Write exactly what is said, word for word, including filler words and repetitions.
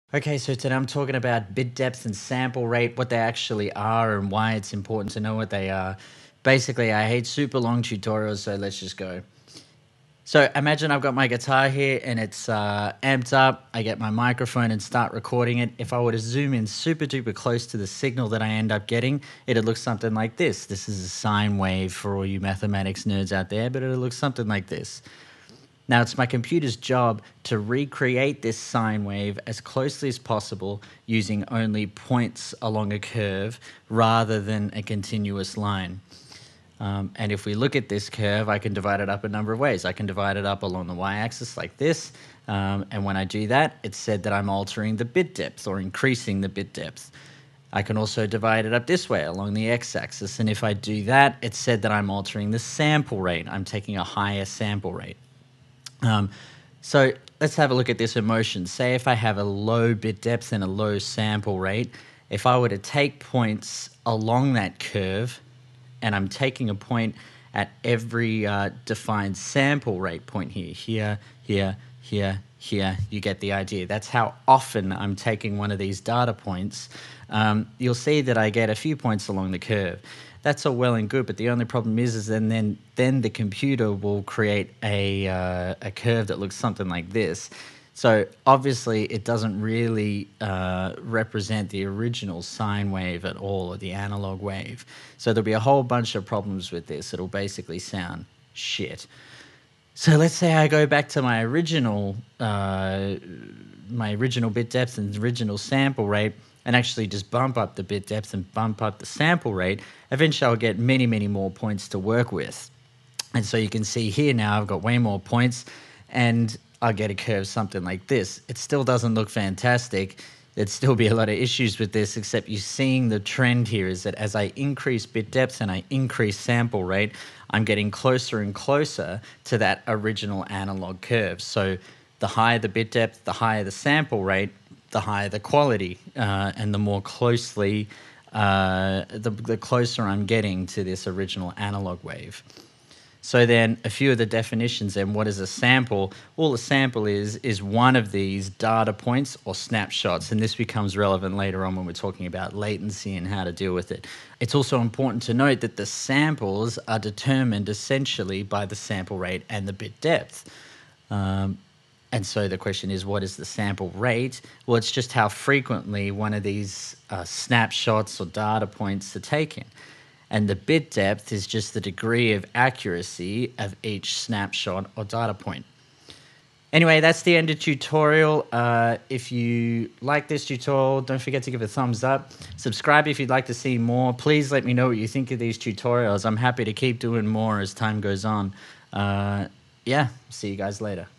Okay, so today I'm talking about bit depth and sample rate, what they actually are and why it's important to know what they are. Basically, I hate super long tutorials, so let's just go. So imagine I've got my guitar here and it's uh, amped up. I get my microphone and start recording it. If I were to zoom in super duper close to the signal that I end up getting, it'd look something like this. This is a sine wave for all you mathematics nerds out there, but it'll look something like this. Now, it's my computer's job to recreate this sine wave as closely as possible using only points along a curve rather than a continuous line. Um, and if we look at this curve, I can divide it up a number of ways. I can divide it up along the y-axis like this. Um, and when I do that, it's said that I'm altering the bit depth or increasing the bit depth. I can also divide it up this way along the x-axis. And if I do that, it's said that I'm altering the sample rate. I'm taking a higher sample rate. Um, so let's have a look at this in motion. Say if I have a low bit depth and a low sample rate, if I were to take points along that curve, and I'm taking a point at every uh, defined sample rate point here, here, here, here, here, you get the idea. That's how often I'm taking one of these data points. Um, you'll see that I get a few points along the curve. That's all well and good, but the only problem is, is then then, then the computer will create a, uh, a curve that looks something like this. So obviously it doesn't really uh, represent the original sine wave at all, or the analog wave. So there'll be a whole bunch of problems with this. It'll basically sound shit. So let's say I go back to my original, uh, my original bit depth and original sample rate, and actually just bump up the bit depth and bump up the sample rate. Eventually I'll get many, many more points to work with. And so you can see here now I've got way more points, and I'll get a curve something like this. It still doesn't look fantastic. There'd still be a lot of issues with this, except you're seeing the trend here is that as I increase bit depth and I increase sample rate, I'm getting closer and closer to that original analog curve. So the higher the bit depth, the higher the sample rate, the higher the quality, uh, and the more closely, uh, the, the closer I'm getting to this original analog wave. So then a few of the definitions then, what is a sample? All a sample is, is one of these data points or snapshots, and this becomes relevant later on when we're talking about latency and how to deal with it. It's also important to note that the samples are determined essentially by the sample rate and the bit depth. Um, And so the question is, what is the sample rate? Well, it's just how frequently one of these uh, snapshots or data points are taken. And the bit depth is just the degree of accuracy of each snapshot or data point. Anyway, that's the end of tutorial. Uh, if you like this tutorial, don't forget to give it a thumbs up. Subscribe if you'd like to see more. Please let me know what you think of these tutorials. I'm happy to keep doing more as time goes on. Uh, yeah, see you guys later.